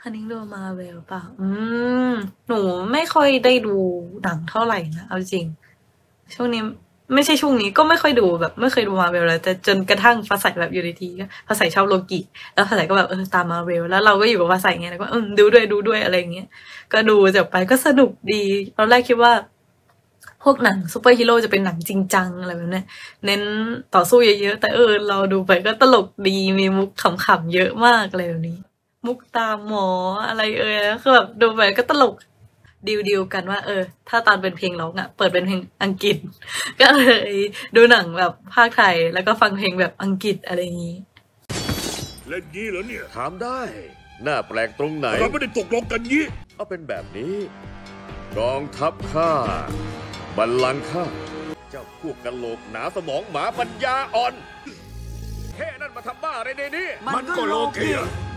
ฮันนิงดูมาเวลป่ะหนูไม่ค่อยได้ดูหนังเท่าไหร่นะเอาจริงช่วงนี้ไม่ใช่ช่วงนี้ก็ไม่ค่อยดูแบบไม่เคยดูมาเวลเลยแต่จนกระทั่งฟ้าใสแบบอยู่ในทีก็ฟ้าใสชอบโลกิแล้วฟ้าใสก็แบบตามมาเวลแล้วเราก็อยู่กับฟ้าใสไงแล้วก็ดูด้วยอะไรอย่างเงี้ยก็ดูจบไปก็สนุกดีตอนแรกคิดว่าพวกหนังซูเปอร์ฮีโร่จะเป็นหนังจริงจังอะไรแบบนี้เน้นต่อสู้เยอะๆแต่เราดูไปก็ตลกดีมีมุกขำๆเยอะมากอะไรแบบนี้ มุกตามหมออะไรแล้วคือแบบดูไปก็ตลกดีลกันว่าถ้าตอนเป็นเพลงร้องอ่ะเปิดเป็นเพลงอังกฤษก็เลยดูหนังแบบภาคไทยแล้วก็ฟังเพลงแบบอังกฤษอะไรอย่างนี้เล่นงี้เหรอเนี่ยถามได้น่าแปลกตรงไหนเราไม่ได้ตกลงกันงี้เอาเป็นแบบนี้กองทัพข้าบัลลังก์ข้าเจ้าพวกกะโหลกหนาสมองหมาปัญญาอ่อนแค่นั้นมาทำบ้าอะไรในนี้มันก็โลเกีย